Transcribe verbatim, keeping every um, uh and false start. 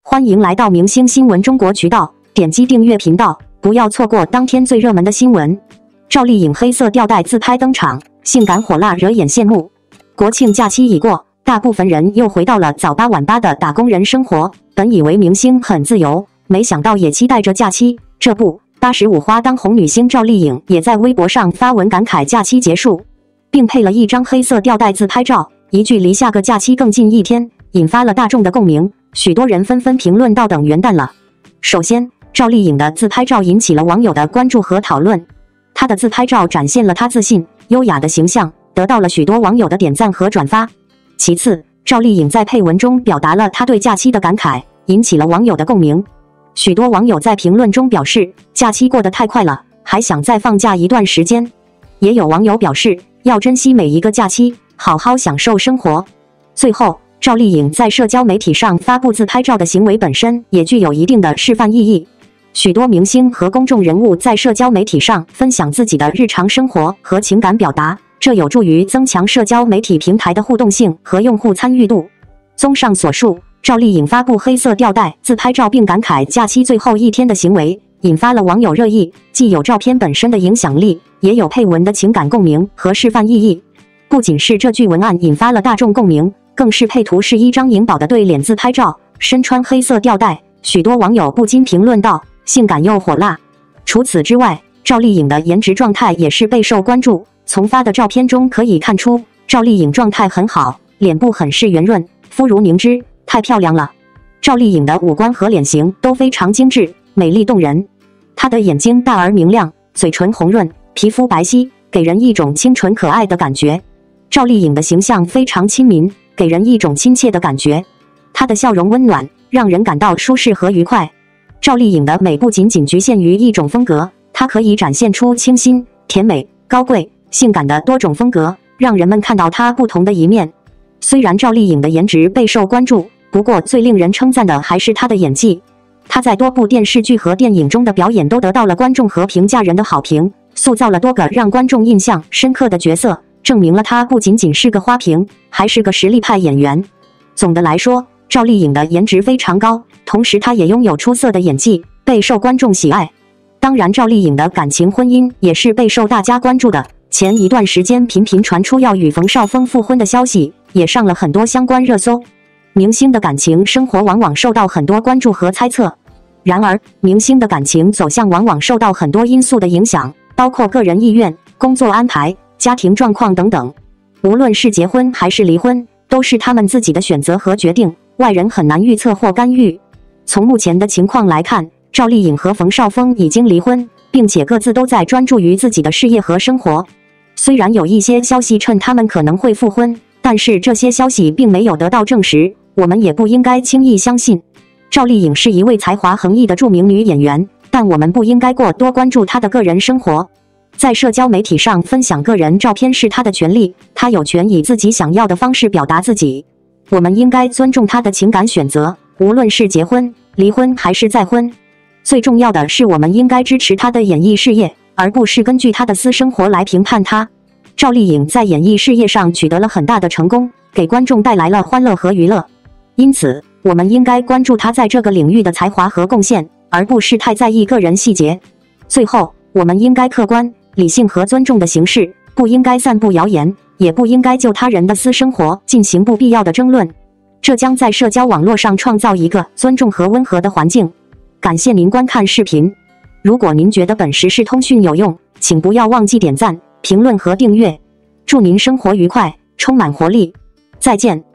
欢迎来到明星新闻中国渠道，点击订阅频道，不要错过当天最热门的新闻。赵丽颖黑色吊带自拍登场，性感火辣惹眼羡慕。国庆假期已过，大部分人又回到了早八晚八的打工人生活。本以为明星很自由，没想到也期待着假期。这不，八十五花当红女星赵丽颖也在微博上发文感慨假期结束，并配了一张黑色吊带自拍照，一句离下个假期更近一天，引发了大众的共鸣。许多人纷纷评论到等元旦了。首先，赵丽颖的自拍照引起了网友的关注和讨论。她的自拍照展现了她自信、优雅的形象，得到了许多网友的点赞和转发。其次，赵丽颖在配文中表达了她对假期的感慨，引起了网友的共鸣。许多网友在评论中表示，假期过得太快了，还想再放假一段时间。也有网友表示，要珍惜每一个假期，好好享受生活。最后，赵丽颖在社交媒体上发布自拍照的行为本身也具有一定的示范意义。许多明星和公众人物在社交媒体上分享自己的日常生活和情感表达，这有助于增强社交媒体平台的互动性和用户参与度。综上所述，赵丽颖发布黑色吊带自拍照并感慨假期最后一天的行为，引发了网友热议，既有照片本身的影响力，也有配文的情感共鸣和示范意义。不仅是这句文案引发了大众共鸣，更是配图是一张颖宝的对脸自拍照，身穿黑色吊带，许多网友不禁评论道：性感又火辣。除此之外，赵丽颖的颜值状态也是备受关注。从发的照片中可以看出，赵丽颖状态很好，脸部很是圆润，肤如凝脂，太漂亮了。赵丽颖的五官和脸型都非常精致，美丽动人。她的眼睛大而明亮，嘴唇红润，皮肤白皙，给人一种清纯可爱的感觉。赵丽颖的形象非常亲民，给人一种亲切的感觉。她的笑容温暖，让人感到舒适和愉快。赵丽颖的美不仅仅局限于一种风格，她可以展现出清新、甜美、高贵、性感的多种风格，让人们看到她不同的一面。虽然赵丽颖的颜值备受关注，不过最令人称赞的还是她的演技。她在多部电视剧和电影中的表演都得到了观众和评价人的好评，塑造了多个让观众印象深刻的角色，证明了她不仅仅是个花瓶，还是个实力派演员。总的来说，赵丽颖的颜值非常高，同时她也拥有出色的演技，备受观众喜爱。当然，赵丽颖的感情婚姻也是备受大家关注的。前一段时间频频传出要与冯绍峰复婚的消息，也上了很多相关热搜。明星的感情生活往往受到很多关注和猜测。然而，明星的感情走向往往受到很多因素的影响，包括个人意愿、工作安排、家庭状况等等。无论是结婚还是离婚，都是他们自己的选择和决定，外人很难预测或干预。从目前的情况来看，赵丽颖和冯绍峰已经离婚，并且各自都在专注于自己的事业和生活。虽然有一些消息称他们可能会复婚，但是这些消息并没有得到证实，我们也不应该轻易相信。赵丽颖是一位才华横溢的著名女演员，但我们不应该过多关注她的个人生活。在社交媒体上分享个人照片是她的权利，她有权以自己想要的方式表达自己。我们应该尊重她的情感选择，无论是结婚、离婚还是再婚。最重要的是，我们应该支持她的演艺事业，而不是根据她的私生活来评判她。赵丽颖在演艺事业上取得了很大的成功，给观众带来了欢乐和娱乐。因此，我们应该关注她在这个领域的才华和贡献，而不是太在意个人细节。最后，我们应该客观、理性和尊重的行事，不应该散布谣言，也不应该就他人的私生活进行不必要的争论。这将在社交网络上创造一个尊重和温和的环境。感谢您观看视频。如果您觉得本时事通讯有用，请不要忘记点赞、评论和订阅。祝您生活愉快，充满活力。再见。